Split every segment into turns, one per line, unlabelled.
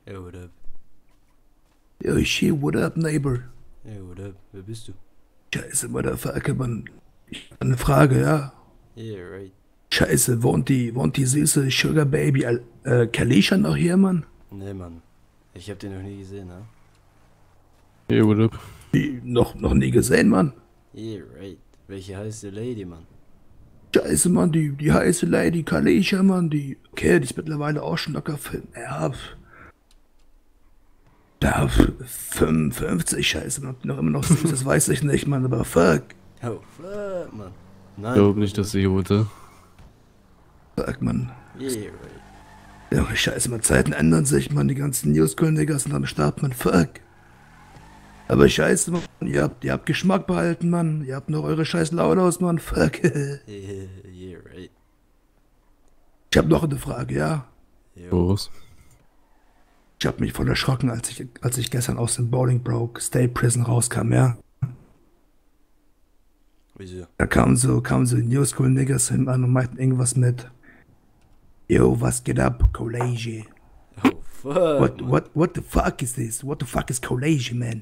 Hey, what up?
Yo, shit, what up, neighbor?
Hey, what up? Wer bist du?
Scheiße, Motherfucker, Mann. Ich hab eine Frage, ja?
Yeah, right.
Scheiße, wohnt die süße Sugar Baby Kalisha noch hier, Mann?
Nee, Mann. Ich hab den noch nie gesehen, ne?
Hey, what up?
Die noch nie gesehen, Mann.
Yeah, right. Welche heiße Lady, Mann?
Scheiße, Mann, die heiße Lady Kalisha, Mann, okay, die ist mittlerweile auch schon locker, ja, 55, scheiße, man, noch immer noch süß, das weiß ich nicht, Mann, aber fuck,
Oh, fuck, Mann.
Ich
Nein.
glaube nicht, dass sie hier wohnte.
Mann.
Yeah, right.
Ja, scheiße, man, Zeiten ändern sich, Mann, die ganzen Newschool-Niggas sind am Start, Mann, fuck. Aber scheiße, Mann, ihr habt Geschmack behalten, Mann, ihr habt noch eure scheiß Laudaus, Mann, fuck.
Yeah, right.
Ich hab noch eine Frage, ja?
Jo.
Was?
Ich hab mich voll erschrocken, als ich gestern aus dem Bolingbroke State Prison rauskam, ja?
Wieso?
Da kamen so Newschool-Niggas hin an und meinten irgendwas mit Yo, was geht ab, College?
Oh, fuck, Mann.
What the fuck is this? What the fuck is College, man?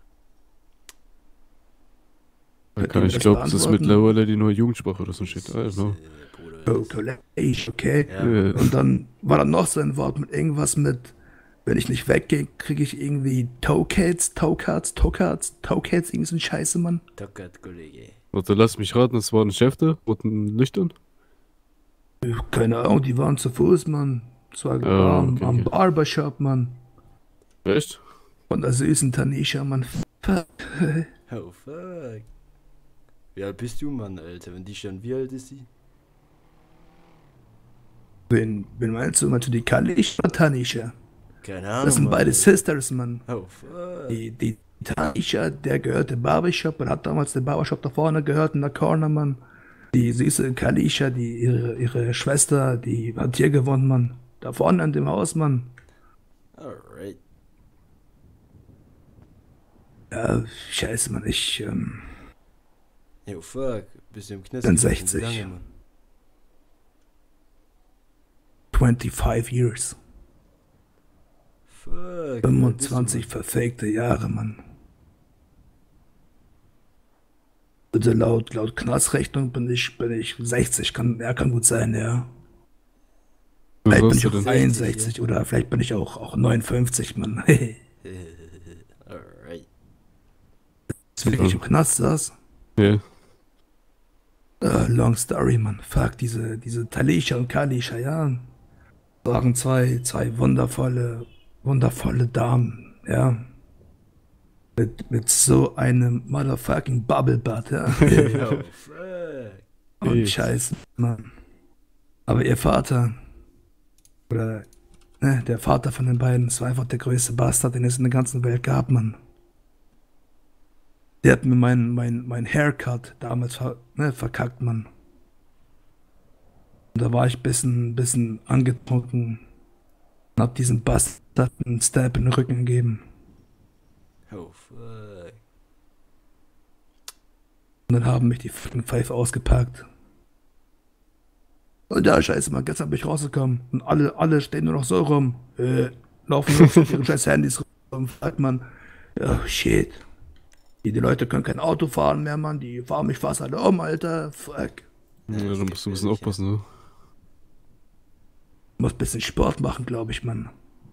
Könnt ihr mir
Ich
das
glaube, das ist
beantworten?
mittlerweile die neue Jugendsprache oder so ein Shit. I don't know.
Bruder.
Oh, College, okay.
Ja.
Und dann war da noch so ein Wort mit irgendwas mit, wenn ich nicht weggehe, kriege ich irgendwie Toecads, irgendwie so ein Scheiße, Mann.
Tockert, Kollege.
Warte, lass mich raten, es waren Schäfte, roten Lichtern.
Keine Ahnung, die waren zu Fuß, Mann. Das war
Oh, okay,
am
okay.
Barbershop, Mann.
Echt?
Von der süßen Tanisha, Mann. Fuck.
Oh, fuck. Wie alt bist du, Mann, Alter? Wenn die schon, wie alt ist sie?
Wen meinst du? Meinst du die Kalish oder Tanisha?
Keine Ahnung,
Das sind
Mann,
beide
Alter.
Sisters, Mann.
Oh, fuck.
Die Tanisha, der gehört dem Barbershop und hat damals den Barbershop da vorne gehört in der Corner, Mann. Die süße Kalisha, ihre Schwester, die hat hier gewohnt, Mann. Da vorne an dem Haus, Mann.
Alright.
Ja, scheiße, Mann,
Oh, fuck. Bist du im Knast?
Bin
gewesen? Wie
60.
lange, Mann?
25 years.
Fuck. wie alt bist du,
25 verfakte Jahre, Mann. Also laut Knastrechnung bin ich 60, kann gut sein, ja.
Was
Vielleicht bin
hast
ich
du
auch
denn?
61 oder vielleicht bin ich auch 59, Mann.
Mann? Alright.
Deswegen ich im Knast saß.
Ja.
Long story, Mann. Fuck, diese Talisha und Kalisha, ja. Waren zwei wundervolle Damen, ja. Mit so einem motherfucking Bubble Butt, ja.
Oh, fuck.
Und
Ey.
Scheiße, Mann. Aber ihr Vater, oder ne, der Vater von den beiden, das war einfach der größte Bastard, den es in der ganzen Welt gab, Mann. Der hat mir mein Haircut damals verkackt, Mann. Und da war ich bisschen angetrunken und hab diesem Bastard einen Stab in den Rücken gegeben.
Oh, fuck.
Und dann haben mich die fucking Pfeife ausgepackt. Und ja, scheiße, Mann, gestern bin ich rausgekommen. Und alle stehen nur noch so rum. Laufen nur mit ihren scheiß Handys rum. Fuck, Mann. Ja, shit. Die Leute können kein Auto fahren mehr, Mann. Die fahren mich fast alle um, Alter. Fuck.
Ja, da musst du ein bisschen aufpassen, ne?
Muss ein bisschen Sport machen, glaube ich, Mann.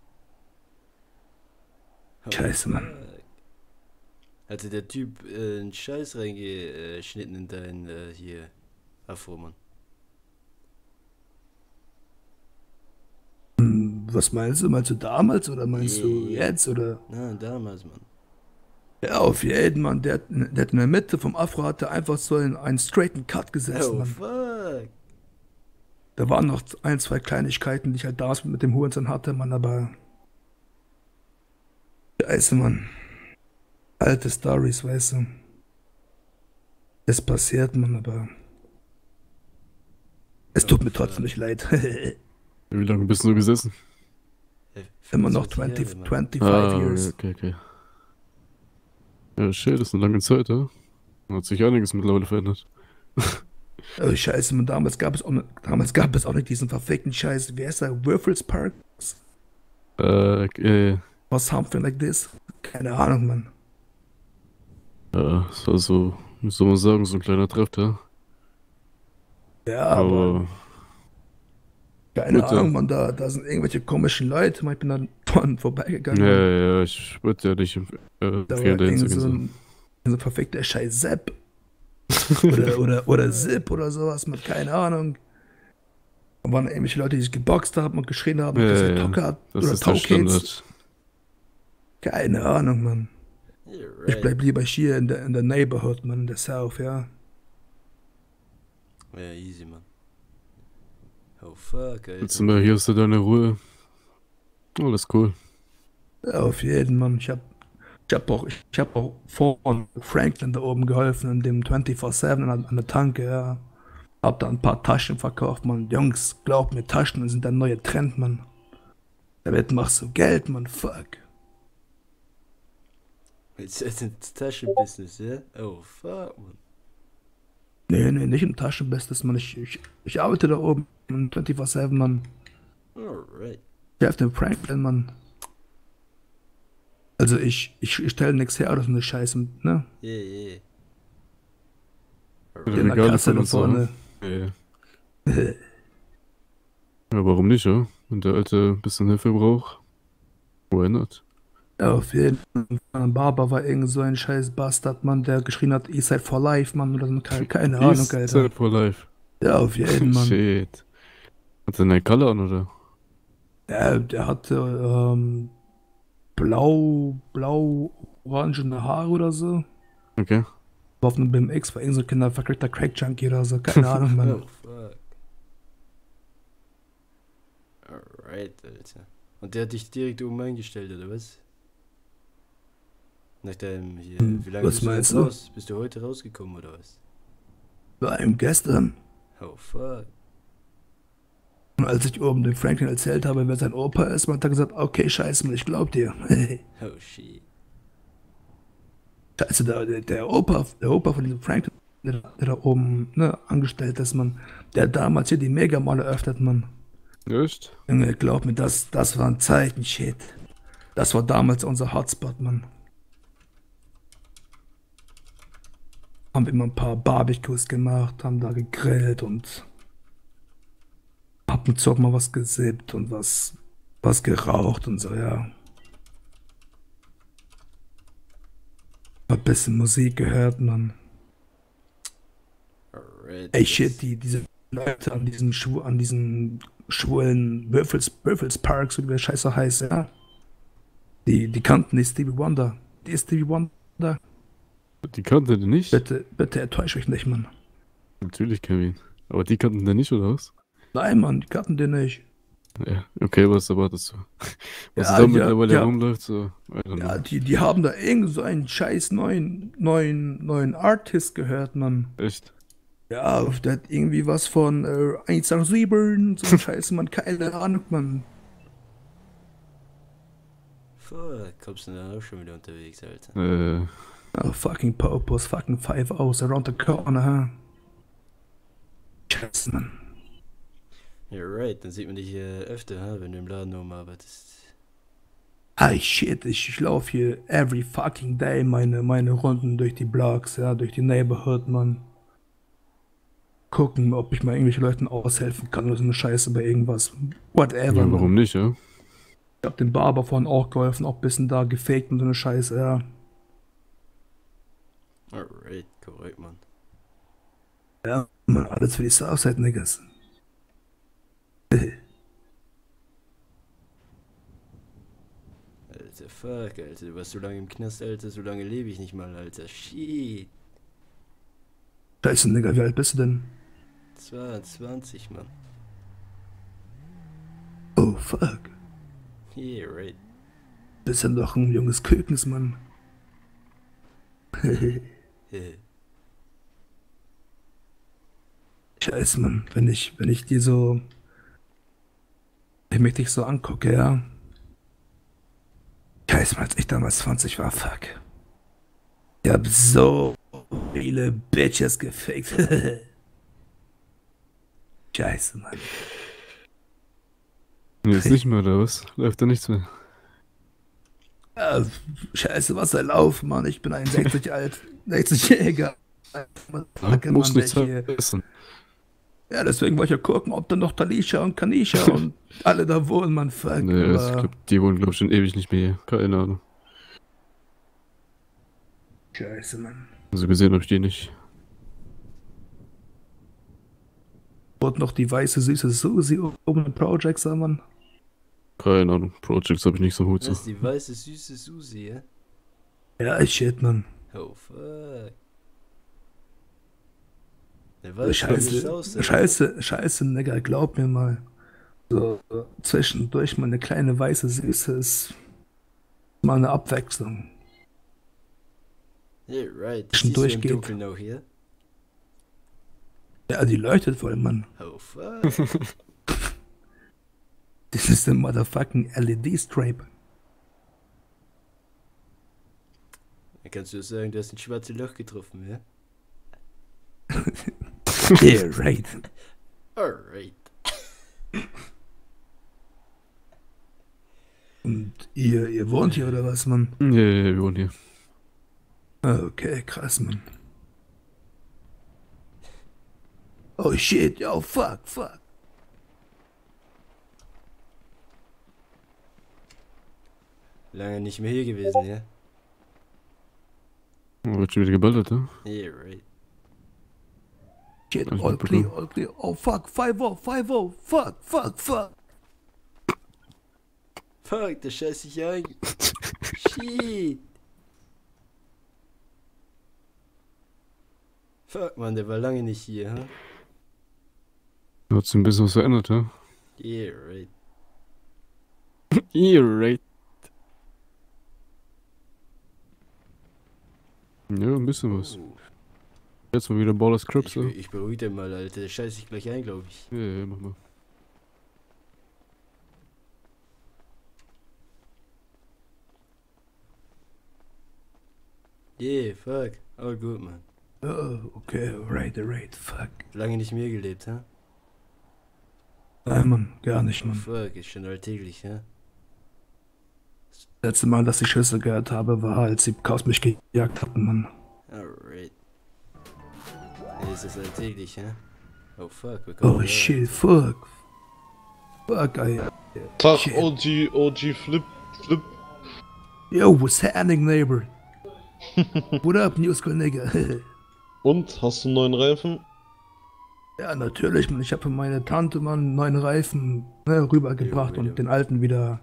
Oh,
Scheiße, Mann.
fuck. Hatte der Typ einen Scheiß reingeschnitten in dein hier Afro, Mann?
Was meinst du? Meinst du damals oder meinst du
Yeah.
jetzt? Oder?
Na, damals, Mann.
Ja, auf jeden, Mann. Der hat in der Mitte vom Afro hatte einfach so einen straighten Cut gesetzt,
Oh,
Mann.
fuck.
Da waren noch ein, zwei Kleinigkeiten, die ich halt damals mit dem Hurensohn hatte, Mann, aber. Scheiße, Mann. Alte Stories, weißt du. Es passiert, Mann, aber. Es tut mir trotzdem nicht leid.
Wie lange bist du gesessen?
Immer noch
25 Jahre, Mann.
25
Ah,
years.
okay. Ja, shit, das ist eine lange Zeit, ja? Hat sich einiges mittlerweile verändert.
Oh, scheiße, Mann, damals gab es auch nicht diesen verfickten Scheiß. Wie heißt der? Würfels Parks?
Äh,
Was something like this? Keine Ahnung, Mann.
ja, es war so, wie soll man sagen, so ein kleiner Treff da.
Ja, aber
Aber
keine
wird ja.
Ahnung, Mann, da sind irgendwelche komischen Leute, Mann, ich bin dann dran
Ja,
vorbeigegangen,
ja,
Mann.
ja, ich würde ja nicht
Da
empfehlen,
war
dahin zu
irgend
gehen.
so
So.
ein verfickter Scheiß Sepp oder Zip oder sowas, man, keine Ahnung. Da waren irgendwelche Leute, die sich geboxt haben und geschrien haben,
Ja,
gesagt,
ja, ja.
Tocker
Das
oder
ist der
Taukids.
Standard.
Keine Ahnung, Mann.
Yeah,
Ich
right.
bleib lieber hier in der Neighborhood, Mann, in der South, ja.
Ja, easy, man. Oh fuck,
Jetzt
Alter.
mal, hier hast du deine Ruhe. Alles cool.
Ja, auf jeden, Mann. Ich hab auch vorhin Franklin da oben geholfen, in dem 24/7 an der Tanke, ja. Hab da ein paar Taschen verkauft, Mann. Jungs, glaub mir, Taschen sind der neue Trend, Mann. Damit machst du Geld, Mann, fuck.
Jetzt ist das Taschenbusiness, ja? Oh fuck, man.
Nee, nicht im Taschenbestes, Mann. Ich arbeite da oben in 24/7, Mann.
Alright.
Ich helfe dem Franklin, Mann. Also ich stelle nichts her oder so eine Scheiße, ne?
Yeah, yeah.
Ja,
In
Alright.
der
Regale
Kasse
von
da
uns,
vorne.
Ja, ja. Ja, warum nicht, ja? Wenn der Alte ein bisschen Hilfe braucht, why not?
Ja, auf jeden Fall. Mein Barber war irgend so ein scheiß Bastard, Mann, der geschrien hat, Eastside for Life, Mann, oder so, keine Ahnung,
East
Alter.
Side for Life.
Ja, auf jeden, Mann.
Shit. Hat er eine Kalle an, oder?
Der hatte orangene Haare oder so.
Okay.
War auf einem BMX, war irgend so ein kinderverkrüppter Crack-Junkie oder so, keine Ahnung, Mann.
Oh fuck. Alright, Alter. Und der hat dich direkt oben eingestellt, oder was? Nach deinem hier. Wie lange
Was
bist du
meinst
jetzt
du?
raus? Bist du heute rausgekommen, oder was?
War ihm gestern.
Oh fuck.
Und als ich oben dem Franklin erzählt habe, wer sein Opa ist, hat er gesagt, okay, scheiße, Mann, ich glaub dir.
Oh shit.
Scheiße, der Opa von diesem Franklin, der da oben, ne, angestellt ist, Mann, der hat damals hier die Megamall eröffnet, Mann.
Echt?
Junge, glaub mir, das waren Zeiten, shit. Das war damals unser Hotspot, Mann. Haben immer ein paar Barbecues gemacht, haben da gegrillt und ab und zu auch mal was gesippt und was geraucht und so, ja. Ein bisschen Musik gehört, Mann.
Alright.
Ey, shit, diese Leute an diesen schwulen Würfelsparks, wie der Scheiße heißt, ja. Die kannten die Stevie Wonder. Die ist Stevie Wonder.
Die kannte den nicht?
Bitte enttäuscht euch nicht, Mann.
Natürlich, Kevin. Aber die kannten den nicht, oder was?
Nein, Mann, die kannten den nicht.
Ja, okay, was erwartest du? Was
Ja,
da
ja,
mittlerweile
ja.
rumläuft, so, I don't
Ja,
know.
die haben da irgend so einen scheiß neuen Artist gehört, Mann.
Echt?
Ja, der hat irgendwie was von 187, so ein Scheiß, Mann, keine Ahnung, Mann.
Fuck, kommst du dann auch schon wieder unterwegs, Alter?
Oh, fucking Popos, fucking 5 O's around the corner, huh? Scheiße, Mann.
Ja, right, dann sieht man dich öfter, wenn du im Laden arbeitest.
Ah, shit, ich laufe hier every fucking day meine Runden durch die Blocks, ja, durch die Neighborhood, Mann. Gucken, ob ich mal irgendwelchen Leuten aushelfen kann oder so eine Scheiße bei irgendwas. Whatever,
Ja,
Mann.
warum nicht, ja?
Ich hab dem Barber vorhin auch geholfen, auch ein bisschen da gefaked und so eine Scheiße, ja.
Alright, korrekt, Mann.
Ja, Mann, alles für die Southside, Niggas.
Alter, fuck, Alter, du warst so lange im Knast, Alter, so lange lebe ich nicht mal, Alter. Shit.
Scheiße, Nigga, wie alt bist du denn?
22, Mann.
Oh, fuck.
Yeah, right.
Bist ja doch ein junges Kökens, Mann. Scheiße, Mann, wenn ich dir so, wenn ich dich so angucke, ja. Scheiße, Mann, als ich damals 20 war, fuck. Ich hab so viele Bitches gefickt. Scheiße, Mann.
Jetzt nicht mehr, oder was? Läuft da nichts mehr.
Ja, scheiße, was er laufen, Mann. Ich bin 61 alt, 60-Jähriger.
Ja, muss nichts
hier.
essen.
Ja, deswegen wollte ich ja gucken, ob da noch Talisha und Kanisha und alle da wohnen, man. Fuck.
Nee, ich
aber-
glaub, die wohnen, glaub ich, schon ewig nicht mehr hier. Keine Ahnung.
Scheiße, Mann.
Also gesehen hab ich die nicht.
Wurde noch die weiße, süße Susi oben im Project, sag man.
Keine Ahnung. Projects hab ich nicht so Hut
Das
zu.
ist die weiße, süße Susi, ja?
Ja, shit, Mann.
Oh, fuck. Der weiß, wie das
Scheiße,
aussieht.
scheiße, Nigga, glaub mir mal. So, zwischendurch mal eine kleine weiße Süße ist mal eine Abwechslung.
Yeah, right.
Zwischendurch
Siehst du
geht.
im Dunkeln auch hier?
Ja, die leuchtet voll, Mann.
Oh, fuck.
Das ist ein motherfucking LED-Stripe.
Dann kannst du sagen, du hast ein schwarzes Loch getroffen, ja?
Yeah, right.
Alright.
Und ihr wohnt hier oder was, Mann?
Ja, wir wohnen hier.
Okay, krass, Mann. Oh shit, yo, fuck.
Lange nicht mehr hier gewesen, ja?
Wird schon wieder geballert, ne?
Yeah, right.
Shit,
Hab ich
all
mitbekommen.
clear. Oh fuck, 5-0, fuck.
Fuck, da scheiß ich ein. Shit. Fuck, Mann, der war lange nicht hier, ha?
Hat sich ein bisschen was verändert, ja?
Yeah, right.
Yeah, right. Ja, ein bisschen was.
Oh,
Jetzt mal wieder Ballers Crips, ja?
ich beruhige den mal, Alter. Der scheiß ich gleich ein, glaube ich.
Ja, mach mal.
Yeah, fuck. All gut, Mann.
Oh, okay, right, fuck.
Lange nicht mehr gelebt, ha?
Nein, Mann, gar nicht,
Oh,
Mann.
fuck, ist schon alltäglich, ja?
Letzte Mal, dass ich Schüsse gehört habe, war, als sie Chaos mich gejagt hatten, Mann.
Alright. Nee, ist das alltäglich, ja? Oh, fuck, wir kommen
Oh
her.
shit, fuck. Fuck, ey.
Tag,
Shit.
OG, Flip.
Yo, what's happening, neighbor? What up, New School Nigga?
Und, hast du einen neuen Reifen?
Ja, natürlich, Mann. Ich habe für meine Tante, Mann, einen neuen Reifen rübergebracht
Ja,
und den alten wieder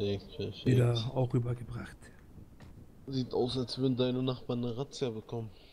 Perfekt.
auch rübergebracht.
Sieht aus, als würden deine Nachbarn eine Razzia bekommen.